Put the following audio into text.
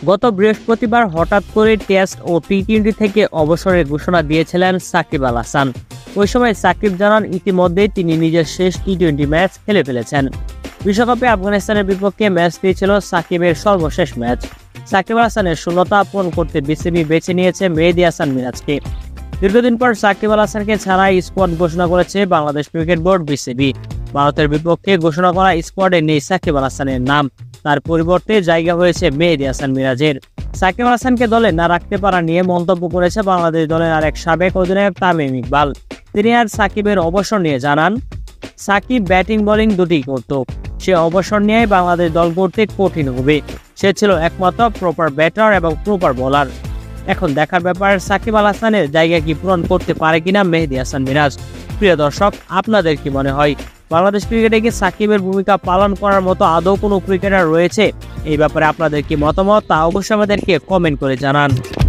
গত বৃহস্পতিবার হঠাৎ করে টেস্ট ও টি-20 থেকে অবসরের ঘোষণা দিয়েছিলেন সাকিব আল হাসান। ওই সময় সাকিব জানান ইতিমধ্যেই তিনি নিজের শেষ টি-20 ম্যাচ খেলে ফেলেছেন। বিশ্বকাপে আফগানিস্তানের বিপক্ষে ম্যাচটি ছিল সাকিবের সর্বশেষ ম্যাচ। সাকিব আল হাসানের শূন্যতা পূরণ করতে বিসিবি বেছে নিয়েছে মেহেদী হাসান মিরাজকে। দীর্ঘদিন পর সাকিব আল হাসানকে ছাড়াই স্কোয়াড ঘোষণা করেছে বাংলাদেশ ক্রিকেট বোর্ড বিসিবি। ভারতের বিপক্ষে ঘোষণা করা স্কোয়াডে নেই সাকিব আল হাসানের নাম, তার পরিবর্তে জায়গা হয়েছে মেহেদী হাসান মিরাজের। সাকিব আল হাসানকে দলে না রাখতে পারা নিয়ে মন্তব্য করেছে বাংলাদেশ দলের আরেক সাবেক অধিনায়ক তামিম ইকবাল। তিনি আর সাকিবের অবসর নিয়ে জানান, সাকিব ব্যাটিং বোলিং দুটিই করত, সে অবসর নিয়ে বাংলাদেশ দল করতে কঠিন হবে। সে ছিল একমাত্র প্রপার ব্যাটার এবং প্রপার বোলার। এখন দেখার ব্যাপার সাকিব আল হাসানের জায়গা কি পূরণ করতে পারে কিনা মেহেদী হাসান মিরাজ। প্রিয় দর্শক, আপনাদের কি মনে হয় বাংলাদেশ ক্রিকেটে কি সাকিবের ভূমিকা পালন করার মতো আদৌ কোনো ক্রিকেটার রয়েছে? এই ব্যাপারে আপনাদের কি মতামত তা অবশ্যই আমাদেরকে কমেন্ট করে জানান।